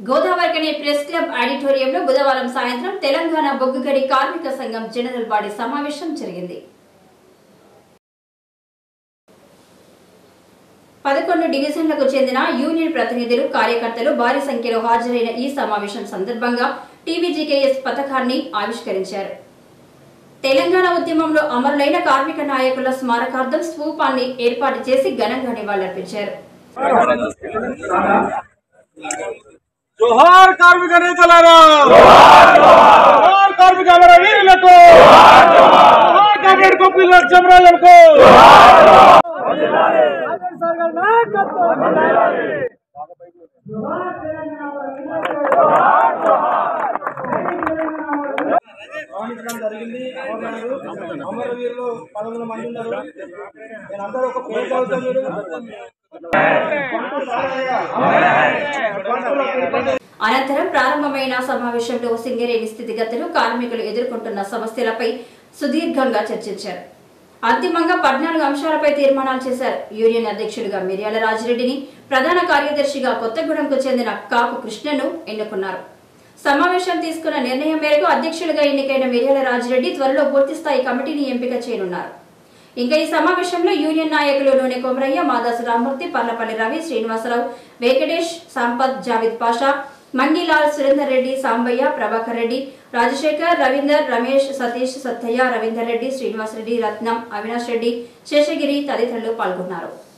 Godavarikhani press club ఆడిటోరియంలో బుధవారం సాయంత్రం తెలంగాణ బొగ్గుగడి కార్మిక సంఘం జనరల్ బాడీ సమావేశం జరిగింది. 11 డివిజన్లకు చెందిన యూనియన్ ప్రతినిధులు, కార్యకర్తలు భారీ సంఖ్యలో హాజరైన ఈ సమావేశం సందర్భంగా Tbgks పథకాన్ని ఆవిష్కరించారు. తెలంగాణ ఉద్యమంలో అమరులైన కార్మిక నాయకుల స్మారకార్థం స్తూపాన్ని ఏర్పాటు చేసి ఘనంగా నివాళులర్పించారు. जोहार कार्मिक नेतलारा जोहार कार्मिक अमरवीरुలకు जोहार कामरेड कोपिल जमराजनको వందనాలి సర్గల్ నాయకత్వం వందనాలి जोहार తెలంగాణ జరిగింది. అమరవీరులు 11 మంది ఉన్నారు. నేను అందరూ ఒక పేరు చదువుతాను. అనంతరం ప్రారంభమైన సమావేశంలో సింగరేణి స్థితిగతులు, కార్మికులు ఎదుర్కొంటున్న సమస్యలపై సుదీర్ఘంగా చర్చించారు. అంతిమంగా 14 అంశాలపై తీర్మానాలు చేశారు. యూనియన్ అధ్యక్షుడిగా మిర్యాల రాజిరెడ్డిని, ప్రధాన కార్యదర్శిగా కొత్తగూడెంకు చెందిన కాపు కృష్ణను ఎన్నుకున్నారు. సమావేశం తీసుకున్న నిర్ణయం మేరకు అధ్యక్షుడిగా ఎన్నికైన మిర్యాల రాజిరెడ్డి త్వరలో పూర్తిస్థాయి కమిటీని ఎంపిక చేయనున్నారు. ఇంకా ఈ సమావేశంలో యూనియన్ నాయకులు నూనె కొమరయ్య, మాదాసు రామ్మూర్తి, పర్లపల్లి రవి, శ్రీనివాసరావు, వెంకటేష్, సంపత్, జావిద్ పాషా, మంగిలాల్, సురేందర్ రెడ్డి, సాంబయ్య, ప్రభాకర్ రెడ్డి, రాజశేఖర్, రవీందర్, రమేష్, సతీష్, సత్తయ్య, రవీందర్ రెడ్డి, శ్రీనివాస్ రెడ్డి, రత్నం, అవినాష్ రెడ్డి, శేషగిరి తదితరులు పాల్గొన్నారు.